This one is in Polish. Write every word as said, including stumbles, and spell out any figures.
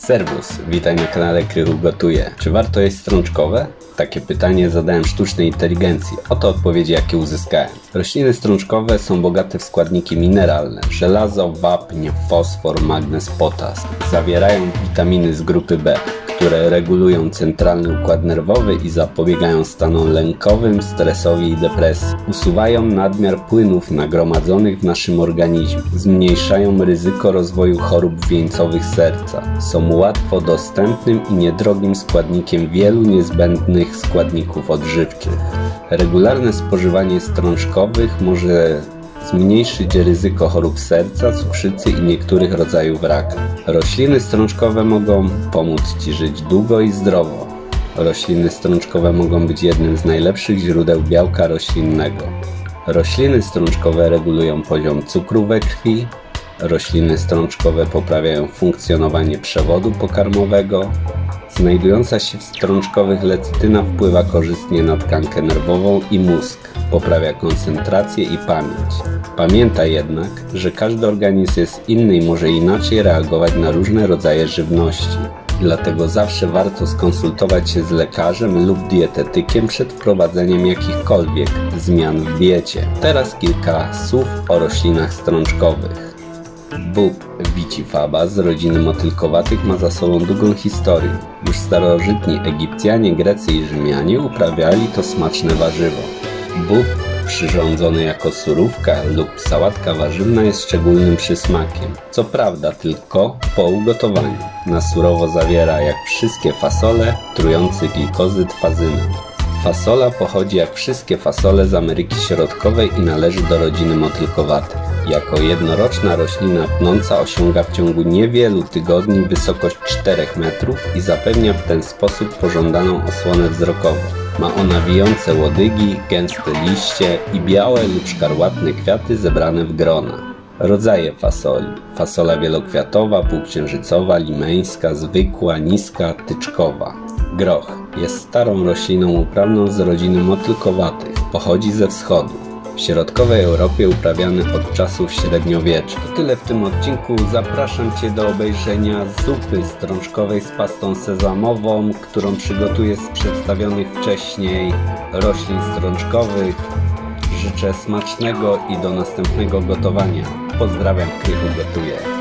Serwus, witaj na kanale Krychu Gotuje. Czy warto jeść strączkowe? Takie pytanie zadałem sztucznej inteligencji. Oto odpowiedzi, jakie uzyskałem. Rośliny strączkowe są bogate w składniki mineralne: żelazo, wapń, fosfor, magnez, potas. Zawierają witaminy z grupy B, które regulują centralny układ nerwowy i zapobiegają stanom lękowym, stresowi i depresji. Usuwają nadmiar płynów nagromadzonych w naszym organizmie. Zmniejszają ryzyko rozwoju chorób wieńcowych serca. Są łatwo dostępnym i niedrogim składnikiem wielu niezbędnych składników odżywczych. Regularne spożywanie strączkowych może zmniejszyć ryzyko chorób serca, cukrzycy i niektórych rodzajów raka. Rośliny strączkowe mogą pomóc Ci żyć długo i zdrowo. Rośliny strączkowe mogą być jednym z najlepszych źródeł białka roślinnego. Rośliny strączkowe regulują poziom cukru we krwi. Rośliny strączkowe poprawiają funkcjonowanie przewodu pokarmowego. Znajdująca się w strączkowych lecytyna wpływa korzystnie na tkankę nerwową i mózg, poprawia koncentrację i pamięć. Pamiętaj jednak, że każdy organizm jest inny i może inaczej reagować na różne rodzaje żywności. Dlatego zawsze warto skonsultować się z lekarzem lub dietetykiem przed wprowadzeniem jakichkolwiek zmian w diecie. Teraz kilka słów o roślinach strączkowych. Bób vitifaba z rodziny motylkowatych ma za sobą długą historię. Już starożytni Egipcjanie, Grecy i Rzymianie uprawiali to smaczne warzywo. Bób przyrządzony jako surówka lub sałatka warzywna jest szczególnym przysmakiem. Co prawda tylko po ugotowaniu. Na surowo zawiera, jak wszystkie fasole, trujący glikozyt fazynę. Fasola pochodzi jak wszystkie fasole z Ameryki Środkowej i należy do rodziny motylkowatych. Jako jednoroczna roślina pnąca osiąga w ciągu niewielu tygodni wysokość czterech metrów i zapewnia w ten sposób pożądaną osłonę wzrokową. Ma ona wijące łodygi, gęste liście i białe lub szkarłatne kwiaty zebrane w grona. Rodzaje fasoli: fasola wielokwiatowa, półksiężycowa, limeńska, zwykła, niska, tyczkowa. Groch jest starą rośliną uprawną z rodziny motylkowatych. Pochodzi ze wschodu. W środkowej Europie uprawiany od czasów średniowiecza. To tyle w tym odcinku. Zapraszam Cię do obejrzenia zupy strączkowej z pastą sezamową, którą przygotuję z przedstawionych wcześniej roślin strączkowych. Życzę smacznego i do następnego gotowania. Pozdrawiam, Krychu Gotuje.